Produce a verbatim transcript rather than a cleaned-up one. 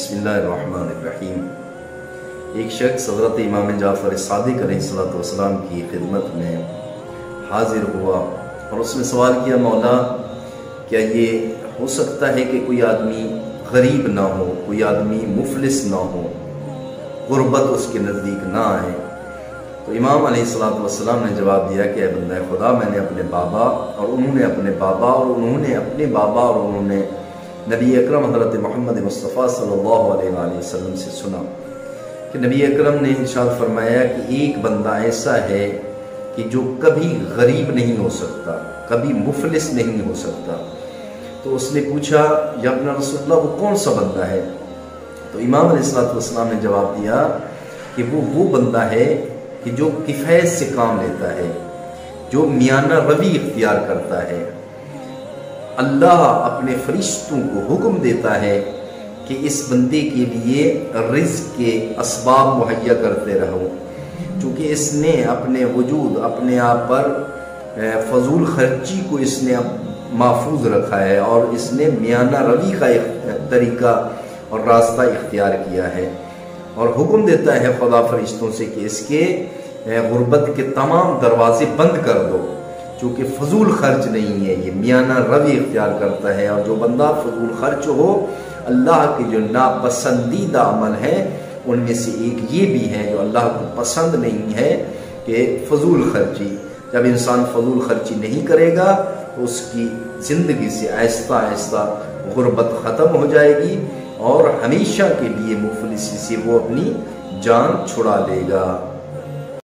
बिस्मिल्लाहिर्रहमानिर्रहीम। एक शख्स हज़रत इमाम जाफर सादिक अलैहिस्सलाम की खिदमत में हाजिर हुआ और उसने सवाल किया, मौला क्या ये हो सकता है कि कोई आदमी गरीब ना हो, कोई आदमी मुफलिस ना हो, ग़ुरबत उसके नज़दीक ना आए? तो इमाम अलैहिस्सलाम ने जवाब दिया कि बंदा खुदा, मैंने अपने बाबा और उन्होंने अपने बाबा और उन्होंने अपने बाबा और उन्होंने नबी अकरम हज़रत मोहम्मद मुस्तफ़ा सल्लल्लाहु अलैहि वसल्लम से सुना कि नबी अकरम ने इरशाद फरमाया कि एक बंदा ऐसा है कि जो कभी गरीब नहीं हो सकता, कभी मुफलिस नहीं हो सकता। तो उसने पूछा, या अपना रसूलल्लाह वो कौन सा बंदा है? तो इमाम अलैहिस्सलाम ने जवाब दिया कि वो वो बंदा है कि जो किफ़ायत से काम लेता है, जो मियाना रवी इख्तियार करता है। अल्लाह अपने फरिश्तों को हुक्म देता है कि इस बंदे के लिए रिज़्क़ के असबाब मुहैया करते रहो, क्योंकि इसने अपने वजूद अपने आप पर फजूल खर्ची को इसने महफूज रखा है और इसने मियाना रवी का एक तरीका और रास्ता इख्तियार किया है। और हुक्म देता है खुदा फरिश्तों से कि इसके गुर्बत के तमाम दरवाजे बंद कर दो, चूँकि फजूल खर्च नहीं है, ये मियाना रवी इख्तियार करता है। और जो बंदा फजूल खर्च हो, अल्लाह के जो नापसंदीदा अमल है उनमें से एक ये भी है जो अल्लाह को पसंद नहीं है कि फजूल खर्ची। जब इंसान फजूल खर्ची नहीं करेगा तो उसकी ज़िंदगी से आहिस्ता आहिस्ता गुर्बत ख़त्म हो जाएगी और हमेशा के लिए मुफलिसी से वो अपनी जान छुड़ा लेगा।